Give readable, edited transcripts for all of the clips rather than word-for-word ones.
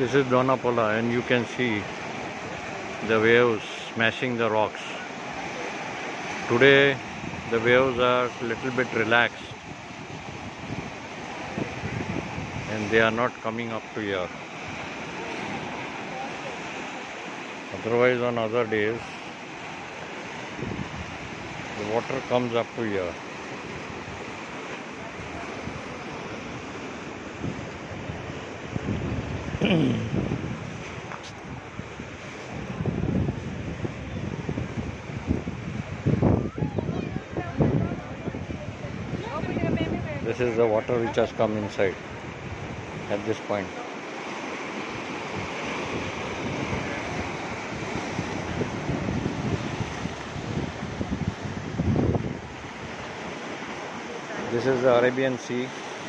This is Donapola, and you can see the waves smashing the rocks. Today the waves are a little bit relaxed and they are not coming up to here. Otherwise on other days the water comes up to here. This is the water which has come inside at this point. This is the Arabian Sea.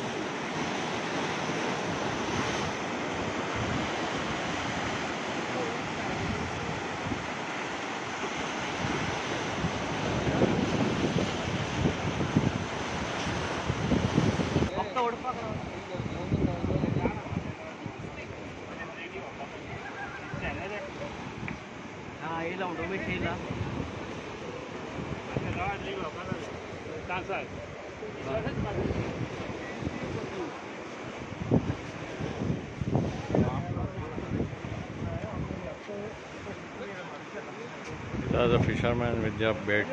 These are the fishermen with their beds.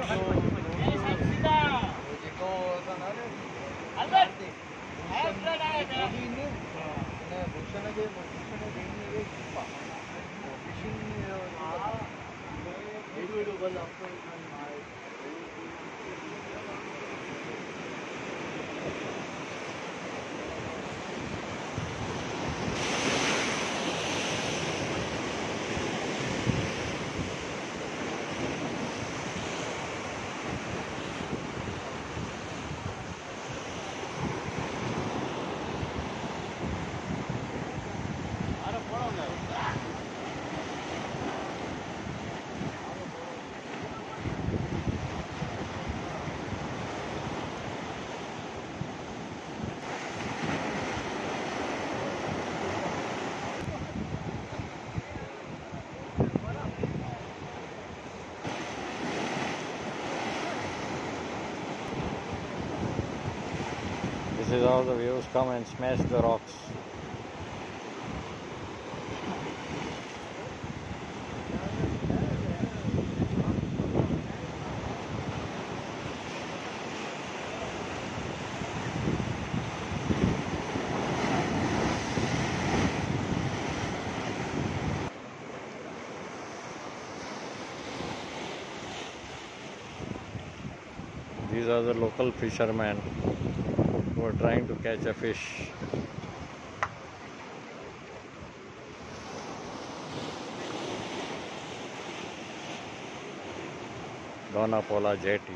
This is how the waves come and smash the rocks. These are the local fishermen who are trying to catch a fish. Donapola Jetty.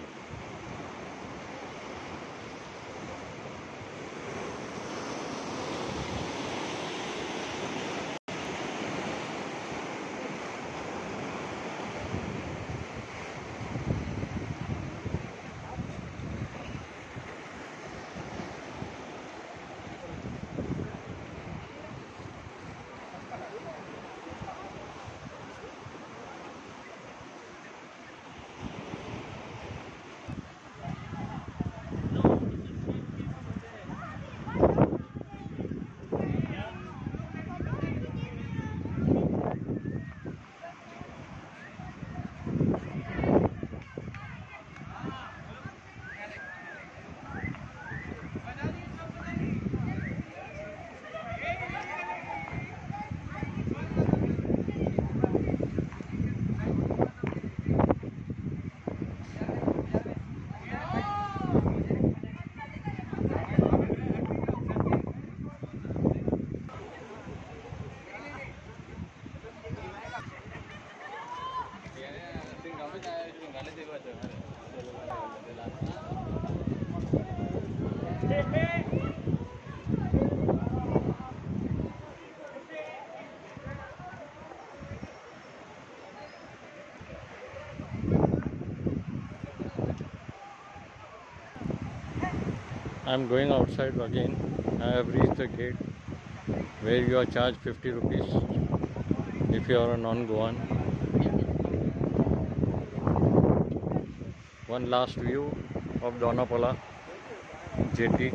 I'm going outside again. I have reached the gate. where you are charged 50 rupees if you are a non-Goan. One last view of Donapala jetty.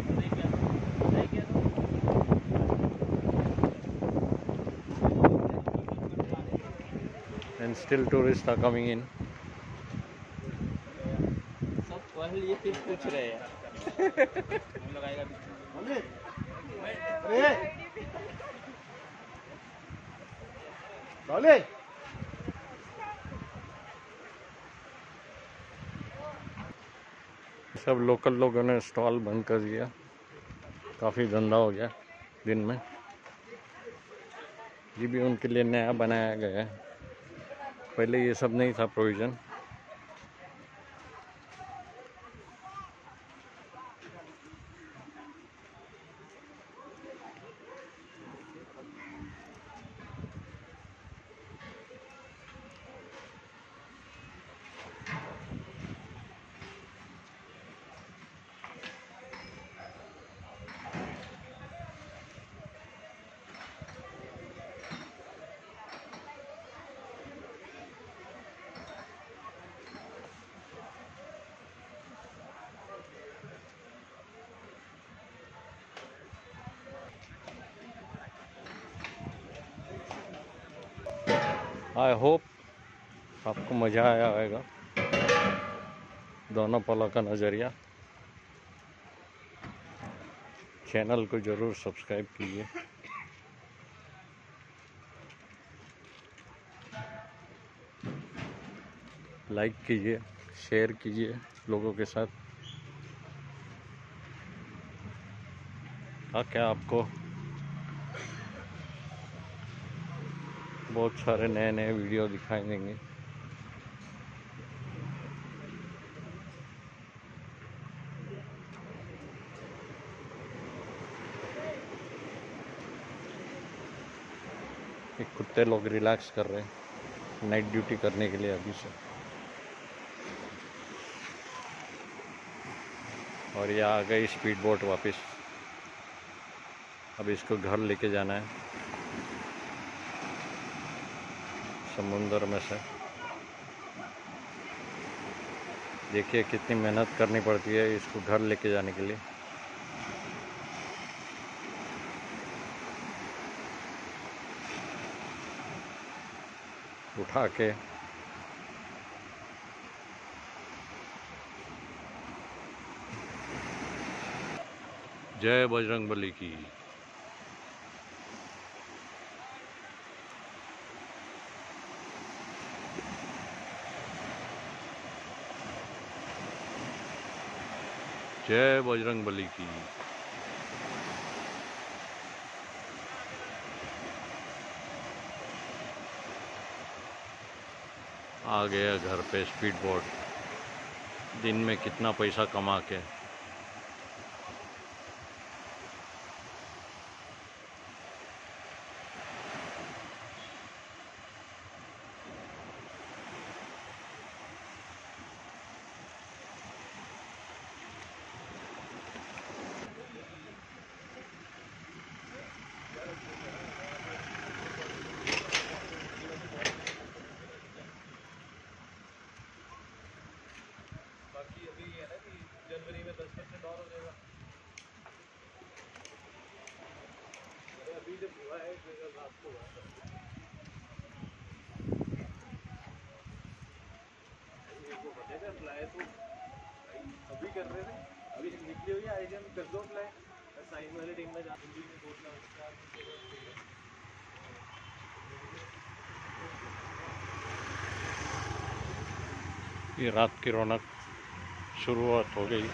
And still tourists are coming in. सब ये फिर पूछ रहे हैं सब local लोगों ने stall बंद कर दिया, काफ़ी धंधा हो गया दिन में। ये भी उनके लिए नया बनाया गया है, पहले ये सब नहीं था प्रोविज़न। आई होप आपको मज़ा आया होगा दोनापाला का नज़रिया। चैनल को ज़रूर सब्सक्राइब कीजिए, लाइक कीजिए, शेयर कीजिए लोगों के साथ, ताकि आपको बहुत सारे नए नए वीडियो दिखाई देंगे। एक कुत्ते लोग रिलैक्स कर रहे हैं नाइट ड्यूटी करने के लिए अभी से। और ये आ गई स्पीड बोट वापस, अब इसको घर लेके जाना है समुंदर में से। देखिए कितनी मेहनत करनी पड़ती है इसको घर लेके जाने के लिए। उठा के जय बजरंगबली की। जय बजरंगबली की। आ गया घर पे स्पीड बोट, दिन में कितना पैसा कमा के। जनवरी में 10% और हो जाएगा। अभी जब हुआ है रात को हुआ अप्लाई तो अभी कर रहे थे, अभी निकली हुई आई कर दो अप्लाई। साइन वाले टीम में ये रात की रौनक शुरुआत हो गई।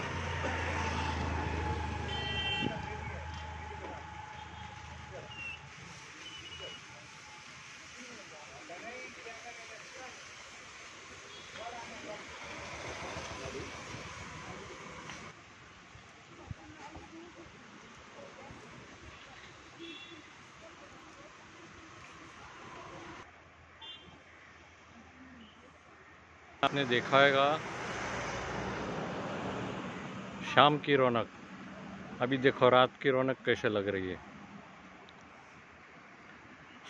आपने देखा होगा शाम की रौनक, अभी देखो रात की रौनक कैसे लग रही है।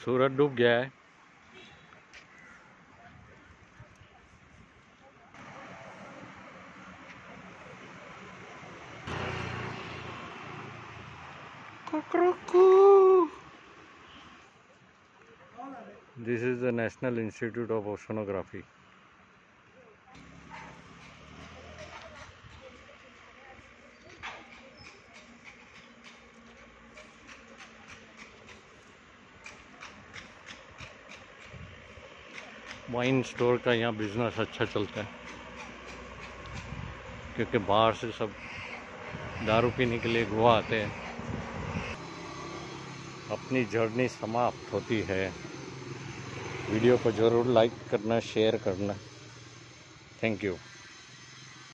सूरज डूब गया है। This is the National Institute of Oceanography. Wine store का यहाँ बिजनेस अच्छा चलता है क्योंकि बाहर से सब दारू पीने के लिए गोवा आते हैं। अपनी जर्नी समाप्त होती है। वीडियो को ज़रूर लाइक करना, शेयर करना। Thank you.